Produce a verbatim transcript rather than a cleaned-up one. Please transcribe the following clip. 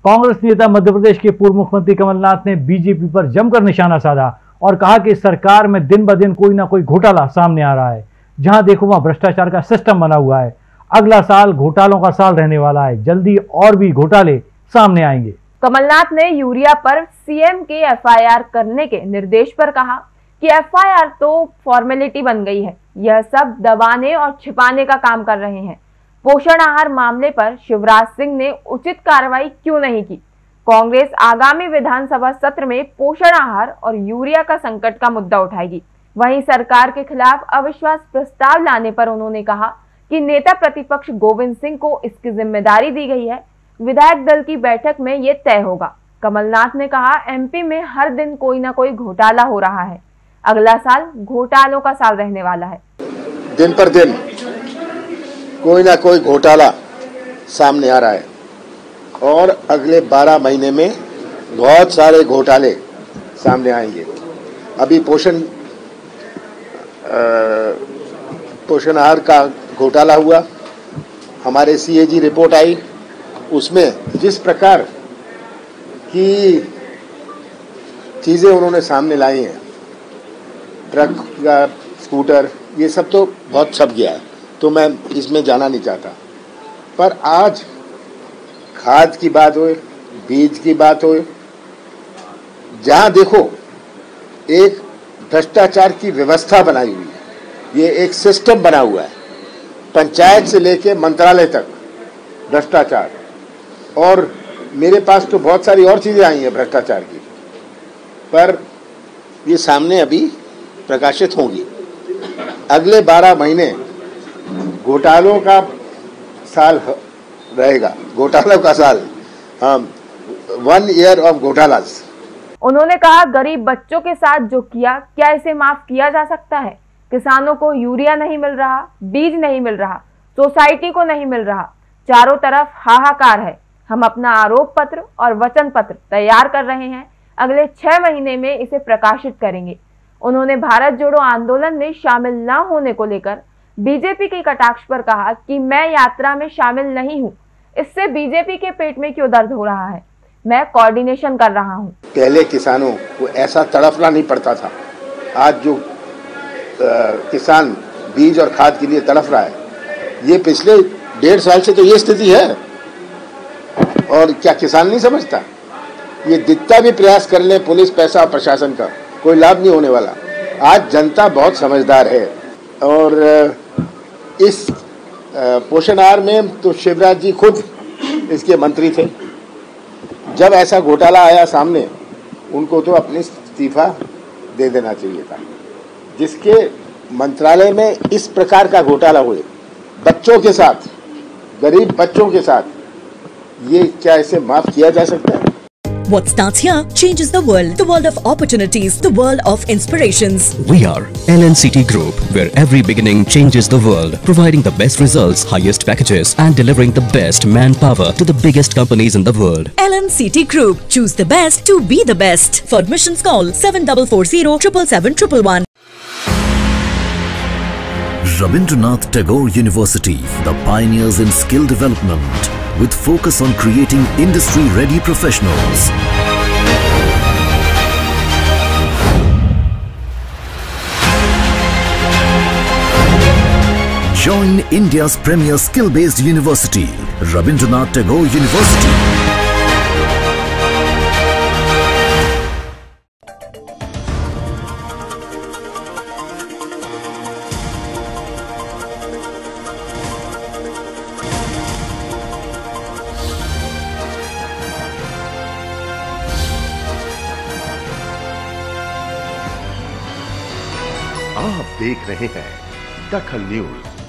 कांग्रेस नेता मध्य प्रदेश के पूर्व मुख्यमंत्री कमलनाथ ने बीजेपी पर जमकर निशाना साधा और कहा कि सरकार में दिन ब दिन कोई ना कोई घोटाला सामने आ रहा है। जहां देखो वहां भ्रष्टाचार का सिस्टम बना हुआ है। अगला साल घोटालों का साल रहने वाला है। जल्दी और भी घोटाले सामने आएंगे। कमलनाथ ने यूरिया पर सीएम के एफआईआर करने के निर्देश पर कहा कि एफआईआर तो फॉर्मेलिटी बन गई है, यह सब दबाने और छिपाने का काम कर रहे हैं। पोषण आहार मामले पर शिवराज सिंह ने उचित कार्रवाई क्यों नहीं की? कांग्रेस आगामी विधानसभा सत्र में पोषण आहार और यूरिया का संकट का मुद्दा उठाएगी। वहीं सरकार के खिलाफ अविश्वास प्रस्ताव लाने पर उन्होंने कहा कि नेता प्रतिपक्ष गोविंद सिंह को इसकी जिम्मेदारी दी गई है। विधायक दल की बैठक में ये तय होगा। कमलनाथ ने कहा, एमपी में हर दिन कोई ना कोई घोटाला हो रहा है। अगला साल घोटालों का साल रहने वाला है। दिन पर दिन कोई ना कोई घोटाला सामने आ रहा है और अगले बारह महीने में बहुत सारे घोटाले सामने आएंगे। अभी पोषण पोषण आहार का घोटाला हुआ, हमारे सीएजी रिपोर्ट आई, उसमें जिस प्रकार की चीज़ें उन्होंने सामने लाई हैं, ट्रक या स्कूटर, ये सब तो बहुत छप गया है, तो मैं इसमें जाना नहीं चाहता। पर आज खाद की बात हो, बीज की बात हो, जहाँ देखो एक भ्रष्टाचार की व्यवस्था बनाई हुई है। ये एक सिस्टम बना हुआ है, पंचायत से लेके मंत्रालय तक भ्रष्टाचार। और मेरे पास तो बहुत सारी और चीज़ें आई हैं भ्रष्टाचार की, पर ये सामने अभी प्रकाशित होंगी। अगले बारह महीने घोटालों का साल रहेगा, घोटालों का साल, हम वन ईयर ऑफ घोटालास। उन्होंने कहा, गरीब बच्चों के साथ जो किया, क्या इसे माफ किया जा सकता है? किसानों को यूरिया नहीं मिल रहा, बीज नहीं मिल रहा, सोसाइटी को नहीं मिल रहा, चारों तरफ हाहाकार है। हम अपना आरोप पत्र और वचन पत्र तैयार कर रहे हैं, अगले छह महीने में इसे प्रकाशित करेंगे। उन्होंने भारत जोड़ो आंदोलन में शामिल न होने को लेकर बीजेपी के कटाक्ष पर कहा कि मैं यात्रा में शामिल नहीं हूं, इससे बीजेपी के पेट में क्यों दर्द हो रहा है? मैं कोऑर्डिनेशन कर रहा हूं। पहले किसानों को ऐसा तड़फना नहीं पड़ता था। आज जो आ, किसान बीज और खाद के लिए तड़फ रहा है, ये पिछले डेढ़ साल से तो ये स्थिति है। और क्या किसान नहीं समझता? ये जितना भी प्रयास कर ले पुलिस, पैसा और प्रशासन का, कोई लाभ नहीं होने वाला। आज जनता बहुत समझदार है। और इस पोषण आहार में तो शिवराज जी खुद इसके मंत्री थे। जब ऐसा घोटाला आया सामने, उनको तो अपनी इस्तीफा दे देना चाहिए था। जिसके मंत्रालय में इस प्रकार का घोटाला हुए, बच्चों के साथ, गरीब बच्चों के साथ, ये क्या इसे माफ किया जा सकता है? What starts here changes the world. The world of opportunities. The world of inspirations. We are L N C T Group, where every beginning changes the world. Providing the best results, highest packages and delivering the best manpower to the biggest companies in the world. L N C T Group. Choose the best to be the best. For admissions call seven four four zero seven seven one one one. Rabindranath Tagore University, the pioneers in skill development, with focus on creating industry-ready professionals. Join India's premier skill-based university, Rabindranath Tagore University. आप देख रहे हैं दखल news.